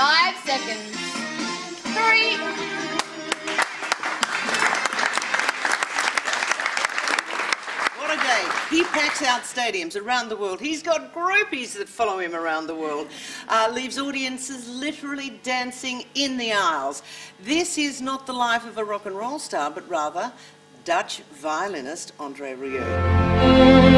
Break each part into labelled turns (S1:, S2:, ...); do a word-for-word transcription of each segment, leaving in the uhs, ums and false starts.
S1: Five seconds. Three.
S2: What a day. He packs out stadiums around the world. He's got groupies that follow him around the world. Uh, leaves audiences literally dancing in the aisles. This is not the life of a rock and roll star, but rather Dutch violinist Andre Rieu.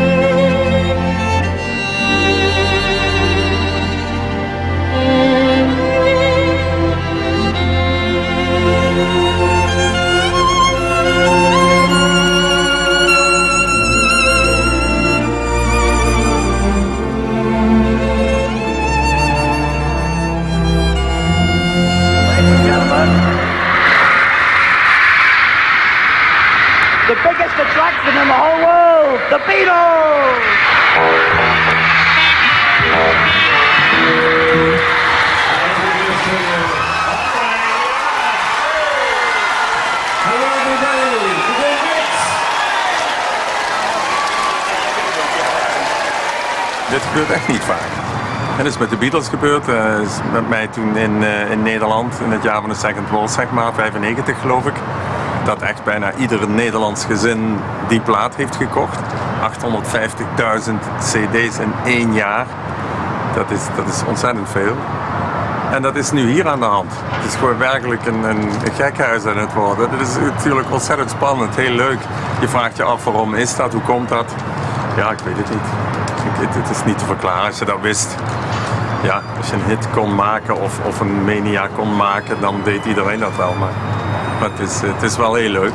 S3: The biggest attraction in the whole world, the Beatles!
S4: Hello everybody, today
S5: Dit gebeurt echt niet vaak. En dat is met de Beatles gebeurd. Dat is met mij toen in, uh, in Nederland in het jaar van de Second Waltz, zeg maar, vijfennegentig geloof ik. Dat echt bijna ieder Nederlands gezin die plaat heeft gekocht. achthonderdvijftigduizend cd's in één jaar. Dat is, dat is ontzettend veel. En dat is nu hier aan de hand. Het is gewoon werkelijk een, een gekhuis aan het worden. Het is natuurlijk ontzettend spannend, heel leuk. Je vraagt je af waarom is dat, hoe komt dat? Ja, ik weet het niet. Het, het is niet te verklaren als je dat wist. Ja, als je een hit kon maken of, of een mania kon maken, dan deed iedereen dat wel. Maar, maar het, is, het is wel heel leuk.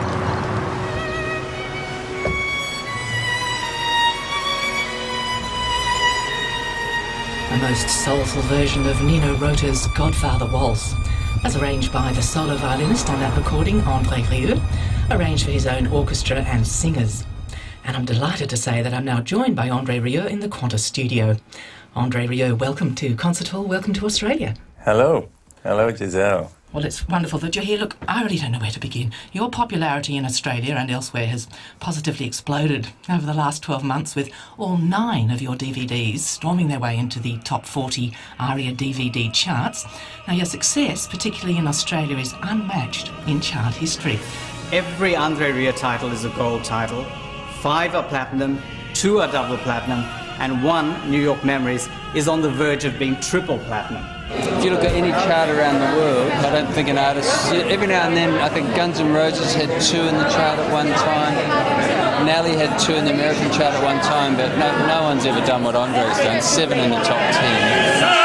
S6: A most soulful version of Nino Rota's Godfather Waltz, as arranged by the solo violinist on that recording, Andre Rieu, arranged for his own orchestra and singers. And I'm delighted to say that I'm now joined by Andre Rieu in the Qantas studio. Andre Rieu, welcome to Concert Hall, welcome to Australia.
S5: Hello. Hello, Giselle.
S6: Well, it's wonderful that you're here. Look, I really don't know where to begin. Your popularity in Australia and elsewhere has positively exploded over the last twelve months, with all nine of your D V Ds storming their way into the top forty ARIA D V D charts. Now, your success, particularly in Australia, is unmatched in chart history.
S7: Every Andre Rieu title is a gold title. Five are platinum, two are double platinum, and one, New York Memories, is on the verge of being triple platinum.
S8: If you look at any chart around the world, I don't think an artist, every now and then, I think Guns N' Roses had two in the chart at one time, Nelly had two in the American chart at one time, but no, no one's ever done what Andre's done, seven in the top ten.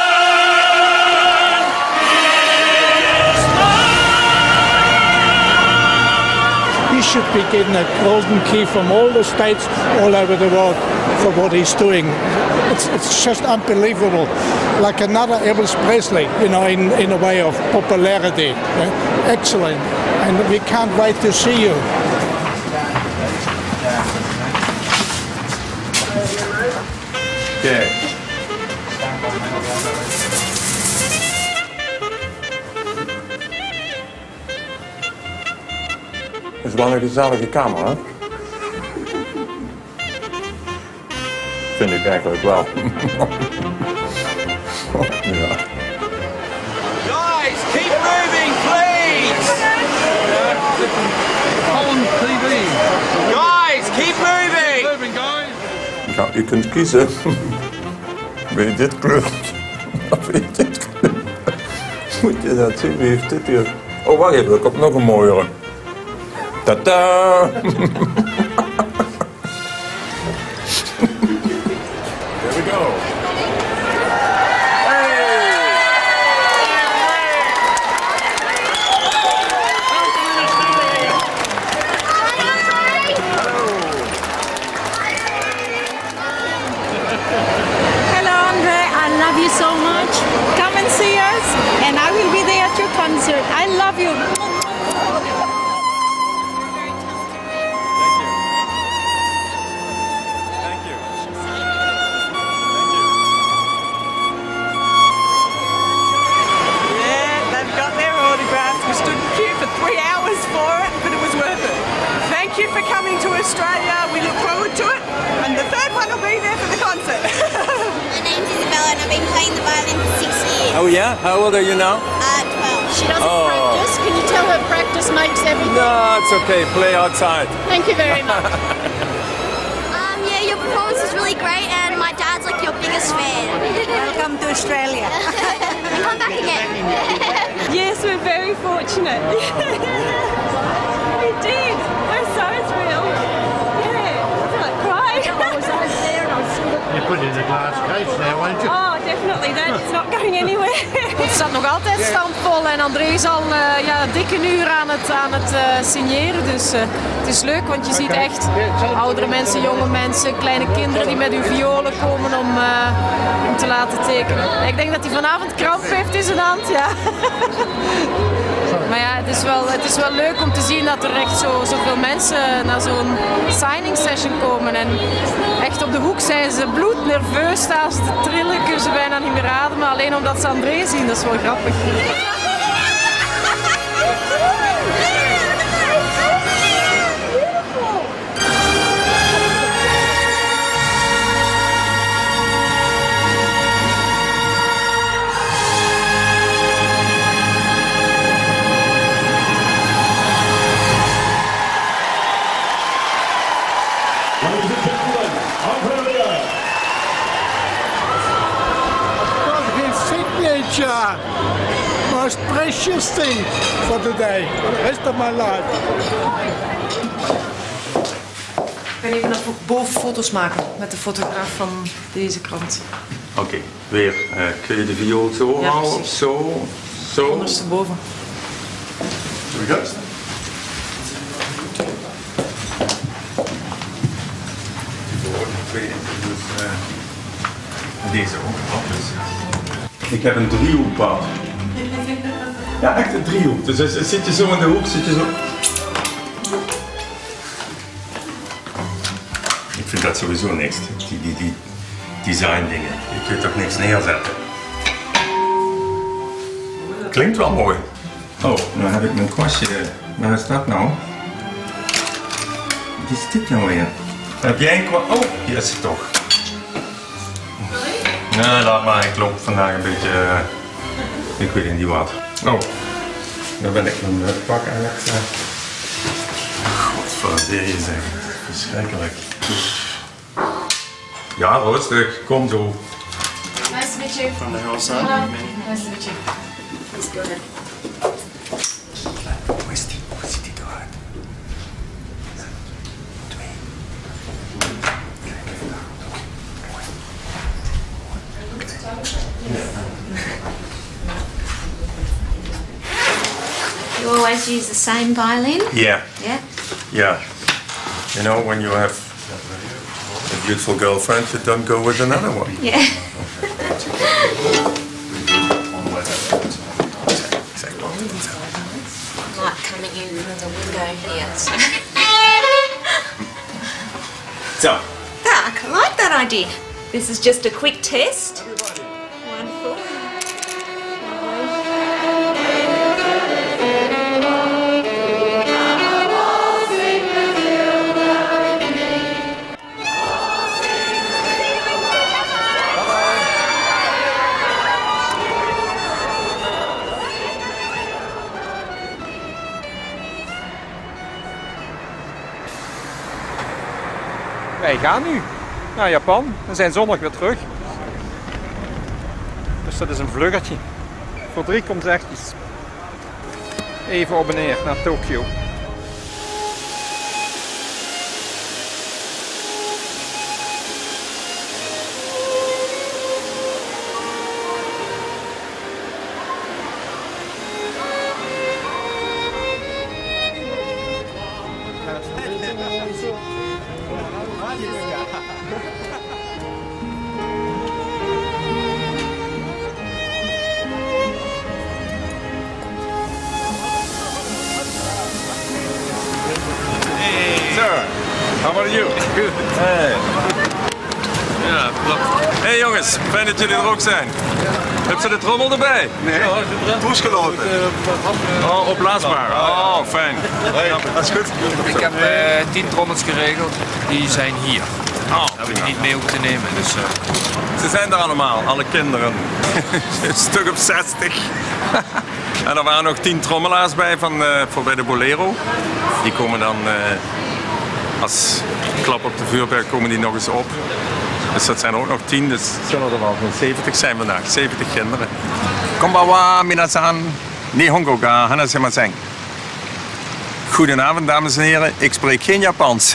S9: He should be getting a golden key from all the states all over the world for what he's doing. It's, it's just unbelievable. Like another Elvis Presley, you know, in, in a way of popularity. Yeah? Excellent. And we can't wait to see you.
S5: Okay. Het is wel een gezellige kamer, hè? Vind ik eigenlijk wel. Ja.
S3: Guys, keep moving, please!
S4: on T V.
S3: Guys, keep moving!
S4: Moving, guys.
S5: Nou, je kunt kiezen. Wil je dit kleur? Of wil je dit kleur? Moet je dat zien? Wie heeft dit hier? Oh, wacht even, ik heb nog een mooiere. Tada! There we go.
S10: Hello, Andre. I love you so much. Come and see us, and I will be there at your concert. I love you.
S11: Thank you for coming to Australia. We look forward to it. And the third one will be there for the concert.
S1: My name's Isabella and I've been playing the violin for six years.
S5: Oh yeah? How old are you now?
S12: Uh, twelve.
S13: She doesn't
S5: Oh.
S13: practice. Can you tell her practice makes everything?
S5: No, it's okay. Play outside.
S13: Thank you very much.
S12: Um, yeah, your performance is really great, and my dad's like your biggest fan.
S10: Welcome to Australia.
S12: Come back again.
S10: Yes, we're very fortunate. We did. We're so thrilled. Yeah, I feel like crying. I was over there and I was sort of...
S4: You put it in a glass case now, won't you?
S10: Oh, definitely. That's not going anywhere.
S14: Het staat nog altijd stampvol en André is al uh, ja, dik een uur aan het, aan het uh, signeren. Dus uh, het is leuk, want je ziet echt oudere mensen, jonge mensen, kleine kinderen die met hun violen komen om, uh, om te laten tekenen. Ik denk dat hij vanavond kramp heeft in zijn hand, ja. Maar ja, het is, wel, het is wel leuk om te zien dat er echt zo, zoveel mensen naar zo'n signing session komen. En echt op de hoek zijn ze bloednerveus, staan ze te trillen, kunnen ze bijna niet meer ademen. Alleen omdat ze André zien, dat is wel grappig.
S9: Most precious thing for today, for the rest of my life.
S14: Ik ga even naar boven foto's maken met de fotograaf van deze krant.
S5: Oké, okay, weer. Uh, kun je de viool zo
S14: ja,
S5: houden of zo? Zo?
S14: Ondersteboven.
S5: Doe je dat? Deze ook. Ik heb een driehoekpad. Ja, echt een driehoek. Dus als, zit je zo in de hoek, zit je zo... Ik vind dat sowieso niks, die, die, die design dingen. Je kunt toch niks neerzetten. Klinkt wel mooi. Oh, nou heb ik mijn kwastje. Waar is dat nou? Wat is dit nou weer? Heb jij een kwast? Oh, hier is het toch. Nee, laat maar. Ik loop vandaag een beetje... Uh, ik weet niet wat. Oh, dan ben ik mijn pak aan het... Uh... Godverdomme zeg. Verschrikkelijk. Ja, rustig. Kom zo.
S13: Nice to meet you.
S5: Van de Rosa.
S13: Nice to meet you. Please go ahead.
S5: Hoe is die? Hoe ziet die eruit? Twee.
S12: You always use the same violin?
S5: Yeah.
S12: Yeah?
S5: Yeah. You know, when you have a beautiful girlfriend, you don't go with another one.
S12: Yeah.
S15: Light coming in through the window here. So.
S5: So.
S15: Ah, I like that idea. This is just a quick test. Wonderful.
S16: Wij gaan nu naar Japan. We zijn zondag weer terug. Dus dat is een vluggertje. Voor drie concertjes. Even op en neer naar Tokio.
S5: How are you? Good. Hey. Ja, klopt. Hey jongens, fijn dat jullie er ook zijn. Heb je de trommel erbij? Nee. Toesgeloten. Oh, opblaasbaar. Oh, fijn.
S17: Hey, dat is goed. Ik heb uh, tien trommels geregeld. Die zijn hier.
S5: Oh, prima.
S17: niet mee hoeven te nemen. Dus, uh...
S5: Ze zijn er allemaal, alle kinderen. Een stuk of zestig. En er waren nog tien trommelaars bij van, uh, voor bij de Bolero. Die komen dan uh, als klap op de vuurpijl komen die nog eens op. Dus dat zijn er ook nog tien, dus zullen er wel van zeventig zijn vandaag. zeventig kinderen. Konbanwa, minasan, Nihongo ga hanasemasen. Goedenavond, dames en heren. Ik spreek geen Japans.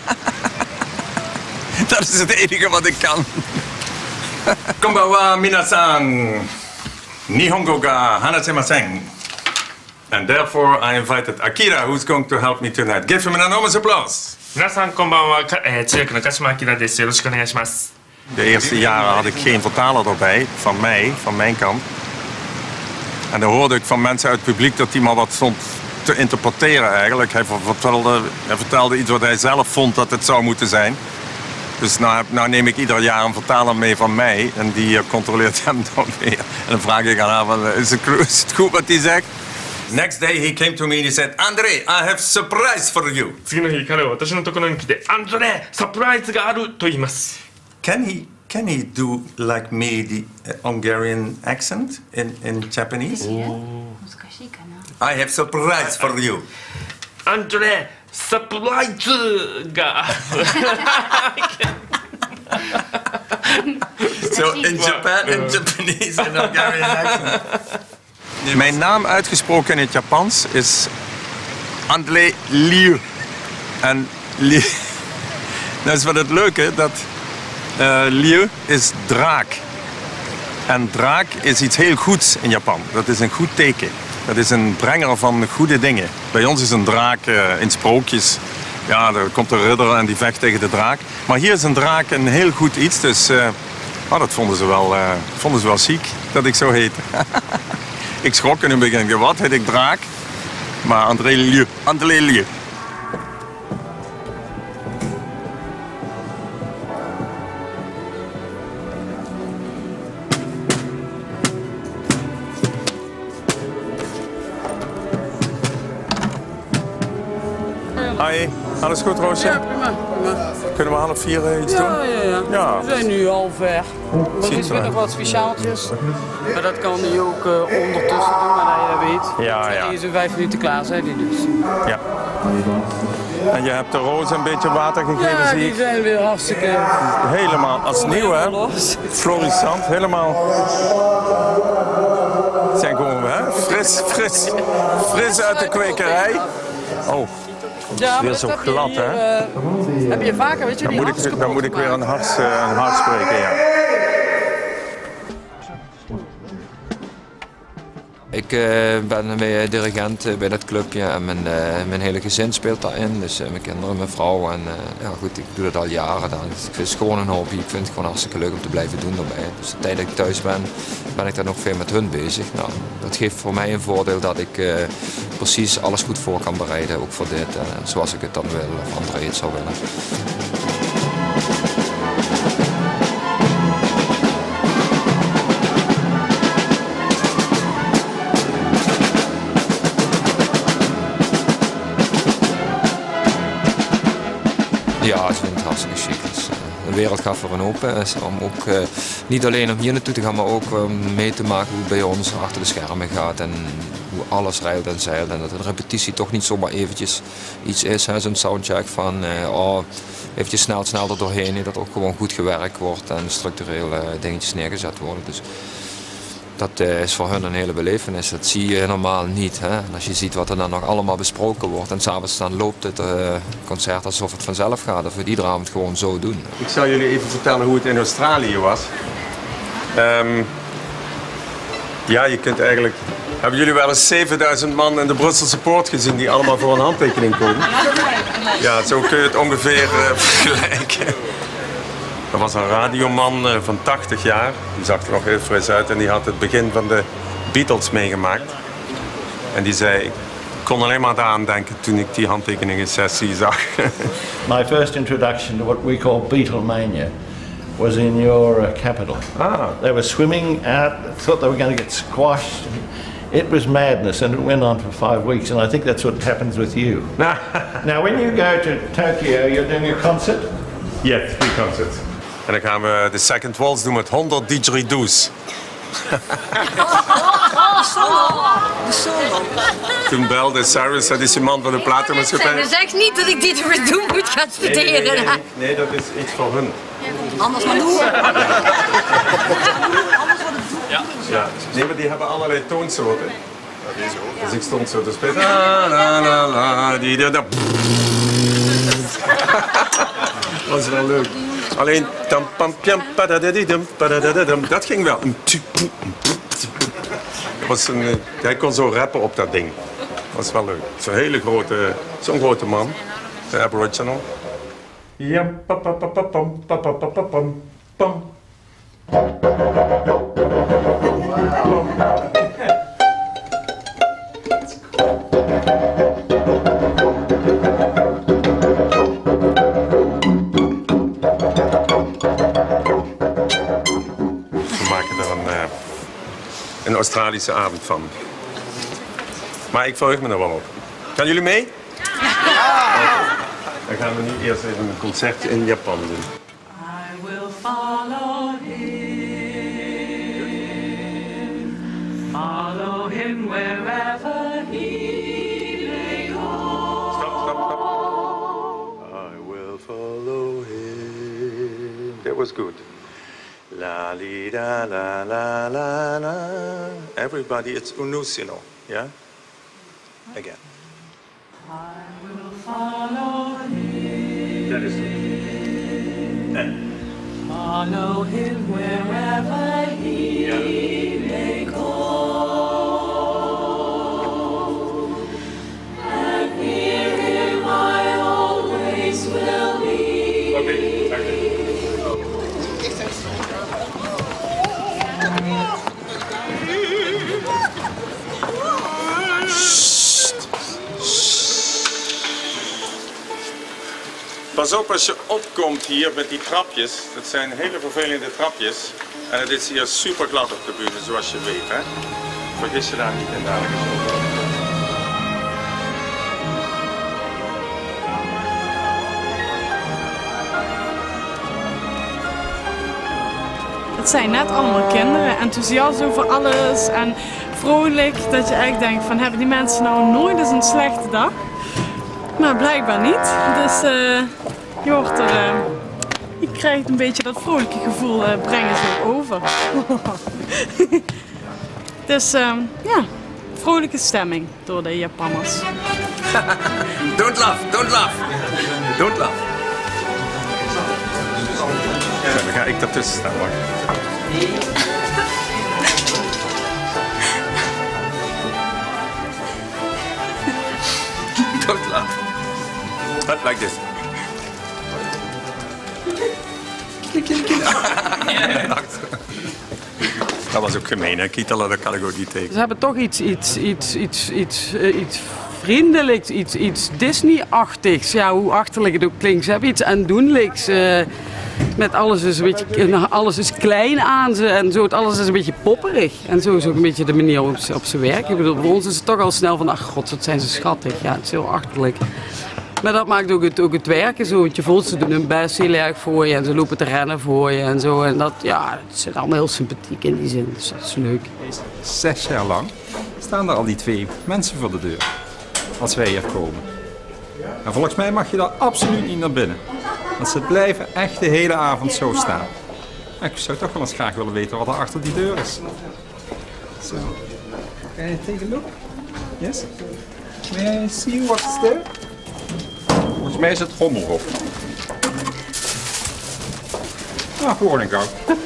S5: Dat is het enige wat ik kan. Konbanwa, minasan, Nihongo ga hanasemasen. And therefore I invited Akira, who's going to help me tonight. Give him an enormous applause.
S18: 皆さんこんばんは、えー、通訳の鹿島明です。よろしくお願いします。
S5: De eerste jaren had ik geen vertaler erbij, van mij, van mijn kant. En dan hoorde ik van mensen uit het publiek dat hij maar wat stond te interpreteren eigenlijk. Hij vertelde, hij vertelde iets wat hij zelf vond dat het zou moeten zijn. Dus nou, nou neem ik ieder jaar een vertaler mee van mij en die uh, controleert hem dan weer. En dan vraag ik aan haar, van, is, het, is het goed wat hij zegt? Next day he came to me and he said, André, I have surprise for you.
S18: 次の日彼は私のところに来て、アンドレ、サプライズがあると言います。
S5: Can he can he do like me the Hungarian accent in in Japanese? I have surprise for you.
S18: アンドレ、サプライズが。
S5: So in Japan, in Japanese and Hungarian accent. Mijn naam uitgesproken in het Japans is André Liu. En Liu, dat is wat het leuke, dat uh, Liu is draak. En draak is iets heel goeds in Japan. Dat is een goed teken. Dat is een brenger van goede dingen. Bij ons is een draak uh, in sprookjes. Ja, er komt de ridder en die vecht tegen de draak. Maar hier is een draak een heel goed iets. Dus uh, oh, dat vonden ze, wel, uh, vonden ze wel chic dat ik zo heette. Ik schrok in het begin. Wat heet ik draak? Maar André Liu. André Liu. Hoi, alles goed Roosje?
S19: Ja, prima, prima.
S5: Kunnen we half vier uh, iets
S19: ja,
S5: doen?
S19: Ja, ja,
S5: ja.
S19: We zijn nu al ver. Er is weer nog wat speciaaltjes. Maar dat kan hij ook uh, ondertussen doen, maar dat je dat weet.
S5: Ja, ja.
S19: Die is in vijf minuten klaar, zei hij dus.
S5: Ja. En je hebt de rozen een beetje water gegeven,
S19: ja,
S5: zie ik.
S19: die zijn weer hartstikke...
S5: Helemaal, als nieuw hè? Florissant, helemaal. Zijn gewoon, hè? Fris, fris. Fris uit de kwekerij. Oh.
S19: Ja,
S5: het is weer zo glad,
S19: hier,
S5: hè?
S19: Uh, heb je vaker, weet je,
S5: dan
S19: die
S5: moet ik, Dan moet ik weer een hart, uh, een hart spreken, ja.
S17: Ik uh, ben mee dirigent uh, bij dat clubje en mijn, uh, mijn hele gezin speelt daarin. Dus uh, mijn kinderen, mijn vrouw en uh, ja goed, ik doe dat al jaren dan. Dus ik vind het gewoon een hobby, ik vind het gewoon hartstikke leuk om te blijven doen daarbij. Dus de tijd dat ik thuis ben, ben ik dan ook veel met hun bezig. Nou, dat geeft voor mij een voordeel dat ik uh, precies alles goed voor kan bereiden, ook voor dit. Uh, zoals ik het dan wil, of André het zou willen. Ja, ik vind het hartstikke chic. Dus, uh, de wereld gaat voor hen open. Is om ook, uh, niet alleen om hier naartoe te gaan, maar ook um, mee te maken hoe het bij ons achter de schermen gaat. En hoe alles rijdt en zeilt. En dat een repetitie toch niet zomaar eventjes iets is. Zo'n soundcheck van uh, oh, eventjes snel, snel er doorheen. Nee, dat ook gewoon goed gewerkt wordt en structureel uh, dingetjes neergezet worden. Dus, dat uh, is voor hun een hele belevenis. Dat zie je normaal niet. Hè? En als je ziet wat er dan nog allemaal besproken wordt en s'avonds dan loopt het uh, concert alsof het vanzelf gaat. Dat we het iedere avond gewoon zo doen.
S5: Ik zal jullie even vertellen hoe het in Australië was. Um, ja, je kunt eigenlijk... Hebben jullie wel eens zevenduizend man in de Brusselse Poort gezien die allemaal voor een handtekening komen? Ja, zo kun je het ongeveer uh, vergelijken. Er was een radioman uh, van tachtig jaar, die zag er nog heel fris uit en die had het begin van de Beatles meegemaakt. En die zei, ik kon alleen maar daaraan denken toen ik die handtekeningensessie zag.
S20: My first introduction to what we call Beatlemania was in your uh, capital.
S5: Ah.
S20: They were swimming out, thought they were going to get squashed. It was madness and it went on for five weeks and I think that's what happens with you. Now when you go to Tokyo, you're doing a concert?
S5: Yeah, three concerts. En dan gaan we de second waltz doen met honderd didgeridoos.
S11: De solo. De solo.
S5: Toen belde Cyrus, dat is de man van de platenmaatschappij.
S11: Dus zeg niet dat ik dit weer doen moet gaan studeren.
S5: Nee, nee, nee, nee, nee, dat is iets voor hun.
S11: Anders maar doen.
S5: Ja. Ja. Nee, maar die hebben allerlei toonsoorten. Dus ik stond zo te spelen. La, la, la, la, die, die, dat. Dat was wel leuk. Alleen, tam, pam, pam, padadadidum, padadadadum, dat ging wel. Was een, hij kon zo rappen op dat ding. Dat was wel leuk. Zo'n hele grote, zo'n grote man, de Aboriginal. Ja, pa pa pa pa pam, pa pa pa pa pam, pam. We maken er een, uh, een Australische avond van. Maar ik verheug me er wel op. Gaan jullie mee? Ja! Dan gaan we nu eerst even een concert in Japan doen.
S21: I will follow him, follow him wherever he may go.
S5: Stop, stop, stop. I will follow him. That was good. La li da la la la la. Everybody, it's Unusino, yeah? Again.
S21: I will follow him.
S5: That is it. And.
S21: Follow him wherever he
S5: Yeah.
S21: may go. And near him I always will be.
S5: Okay, dank je. Pas op als je opkomt hier met die trapjes. Dat zijn hele vervelende trapjes. En het is hier super glad op de bühne, zoals je weet. Hè? Vergis je daar niet in dadelijk.
S22: Het zijn net allemaal kinderen, enthousiast over alles en vrolijk. Dat je echt denkt van, hebben die mensen nou nooit eens een slechte dag? Maar blijkbaar niet. Dus uh, je wordt er, uh, je krijgt een beetje dat vrolijke gevoel, uh, brengen ze over. Dus uh, ja, vrolijke stemming door de Japanners.
S5: Don't laugh, don't laugh. Don't laugh. Ja, dan ga ik daartussen staan, wacht. Don't laugh. Like this. Dat was ook gemeen, hè? Kietelen, dat kan ik ook niet tegen.
S19: Ze hebben toch iets, iets, iets, iets, iets, uh, iets vriendelijks, iets, iets Disney-achtigs. Ja, hoe achterlijk het ook klinkt. Ze hebben iets aandoenlijks. Uh, met alles is, een beetje, alles is klein aan ze en zo. Alles is een beetje popperig. En zo is ook een beetje de manier op, op ze werken. Ik bedoel, voor ons is het toch al snel van, ach god, wat zijn ze schattig. Ja, het is heel achterlijk. Maar dat maakt ook het, ook het werken zo. Want je voelt, ze doen hun best heel erg voor je en ze lopen te rennen voor je en zo. En dat, ja, het zit allemaal heel sympathiek in die zin. Dus dat is leuk.
S23: Zes jaar lang staan er al die twee mensen voor de deur. Als wij hier komen. En volgens mij mag je daar absoluut niet naar binnen. Want ze blijven echt de hele avond zo staan. En ik zou toch wel eens graag willen weten wat er achter die deur is. Zo. Can I take a look? Yes? May I see what's there?
S5: Volgens mij is het Hommelhof.
S23: Ah, gewoon een gauw.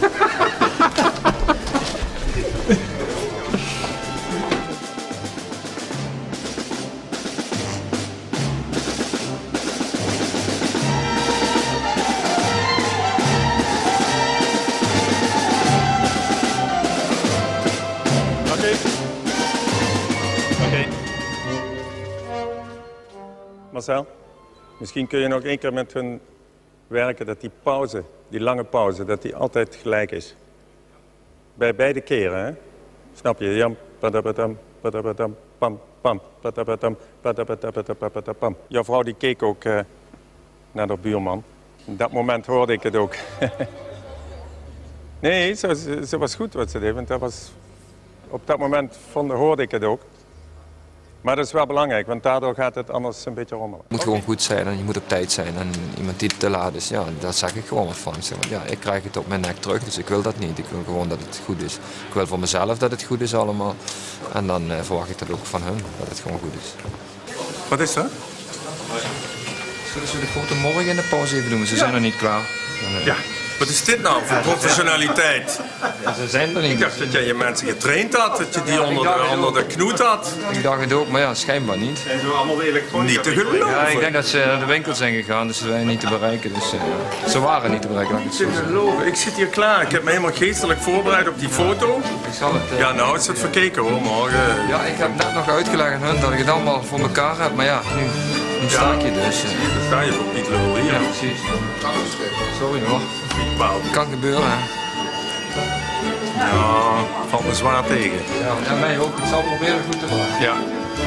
S5: Marcel, misschien kun je nog één keer met hun werken dat die pauze, die lange pauze, dat die altijd gelijk is. Bij beide keren, hè? Snap je? Jam, padabadam, padabadam, pam, pam, padabadam, padabadam, pam. Jouw vrouw die keek ook uh, naar de buurman. Op dat moment hoorde ik het ook. Nee, ze, ze, ze was goed wat ze deed, want dat was, op dat moment vond, hoorde ik het ook. Maar dat is wel belangrijk, want daardoor gaat het anders een beetje rommelen.
S17: Het moet gewoon goed zijn en je moet op tijd zijn. En iemand die te laat is, ja, daar zeg ik gewoon wat van. Ja, ik krijg het op mijn nek terug, dus ik wil dat niet. Ik wil gewoon dat het goed is. Ik wil voor mezelf dat het goed is allemaal. En dan uh, verwacht ik dat ook van hun, dat het gewoon goed is.
S5: Wat is dat?
S17: Zullen we de foto morgen in de pauze even doen? Ze zijn nog niet klaar.
S5: Ja. Wat is dit nou voor professionaliteit?
S17: Ja, ze zijn er niet.
S5: Ik dacht dat jij je mensen getraind had, dat je die onder de, onder de knoet had.
S17: Ik dacht het ook, maar ja, schijnbaar niet.
S5: Zijn ze allemaal elektronisch? Niet te geloven.
S17: Ja, ik denk dat ze naar de winkel zijn gegaan, dus ze waren niet te bereiken. Dus, uh, ze waren niet te bereiken.
S5: Niet te geloven. Ik zit hier klaar. Ik heb me helemaal geestelijk voorbereid op die foto.
S17: Ik zal het, uh...
S5: Ja, nou is het verkeken hoor, morgen.
S17: Ja, ik heb net nog uitgelegd aan hun dat ik het allemaal voor elkaar heb, maar ja, nu, nu sta ik je dus. Uh...
S5: Dan sta je voor Piet Lul hier.
S17: Ja, precies. Sorry hoor. Kan gebeuren, hè?
S5: Ja, valt me zwaar tegen.
S17: Ja, en mij ook. Ik zal proberen goed te maken.
S5: Ja.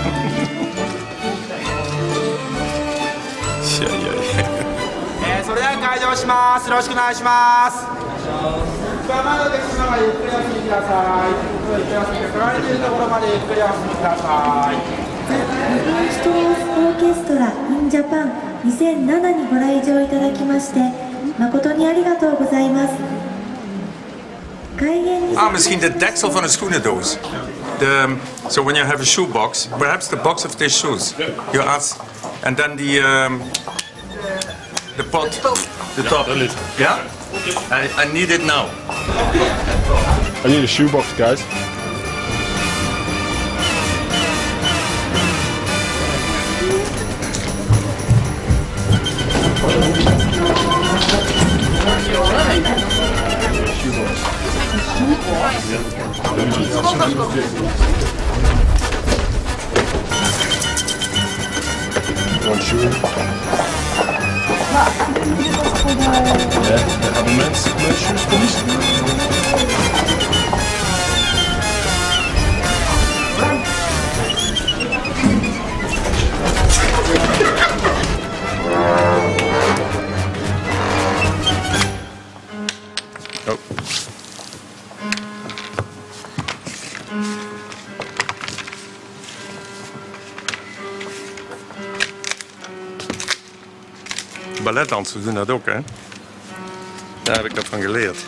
S5: Ja, ja, ja.
S3: えー、それでは開場します。よろしくお願いします。一番前のお客様はゆっくりお進みください。ゆっくりお進みください。取られているところまでゆっくりお進みください。
S2: 日本シティオーケストラ in Japan にせんななにご来場いただきまして誠にありがとうございます。
S5: Ah, misschien de deksel van een schoenendoos. The, so when you have a shoebox, perhaps the box of these shoes. You ask, and then the um, the pot, the top. Yeah, I, I need it now.
S6: I need a shoebox, guys. One shoe. Ja, we hebben mensen met shoes police.
S5: Balletdansers doen dat ook, hè? Daar heb ik dat van geleerd.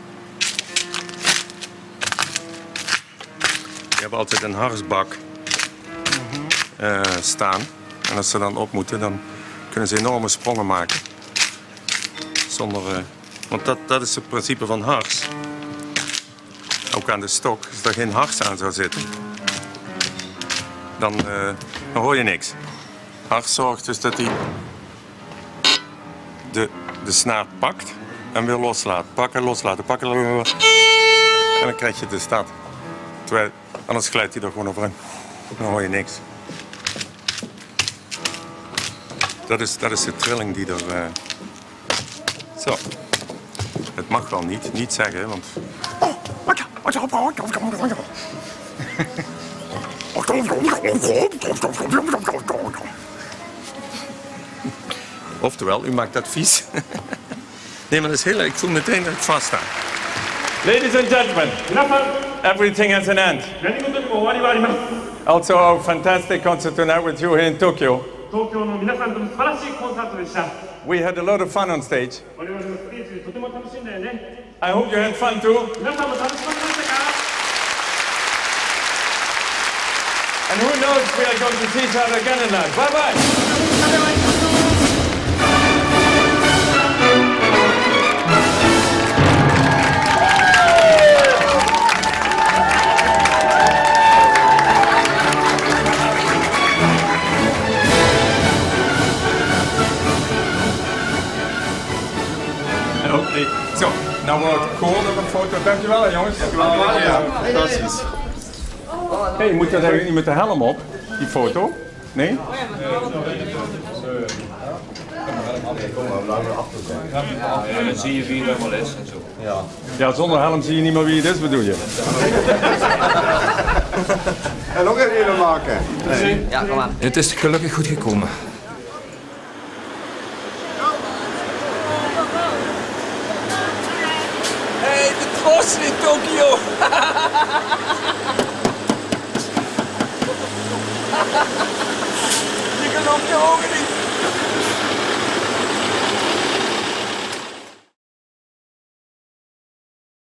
S5: Die hebben altijd een harsbak uh, staan. En als ze dan op moeten, dan kunnen ze enorme sprongen maken. Zonder, uh, want dat, dat is het principe van hars. Ook aan de stok. Als er geen hars aan zou zitten, dan, uh, dan hoor je niks. Hars zorgt dus dat hij de, de snaar pakt en weer loslaat. Pakken, loslaten, pakken, loslaten. En dan krijg je de staat. Terwijl, anders glijdt hij er gewoon overheen. Dan hoor je niks. Dat is, dat is de trilling die er... Uh... Zo. Het mag wel niet, niet zeggen, want... Oftewel, u maakt dat vies. Nee, maar dat is heel... Ik voel meteen dat ik vast sta. Ladies and gentlemen, everything has an end. Also, our fantastic concert tonight with you here in Tokyo. We had a lot of fun on stage. I hope you had fun too. And who knows, we are going to see each other again in life. Bye bye. Oké, zo, nou wordt het cool op een foto. Dankjewel jongens. Dankjewel. Ja, fantastisch. Hé, hey, moet dat eigenlijk niet met de helm op, die foto? Nee?
S17: Ja, dan zie je wie het allemaal is en zo.
S5: Ja. Ja, zonder helm zie je niet meer wie het is, bedoel je?
S6: En nog een reden maken.
S17: Nee. Ja, kom aan. Het is gelukkig goed gekomen.
S1: in Tokio. Je gelooft je ogen niet.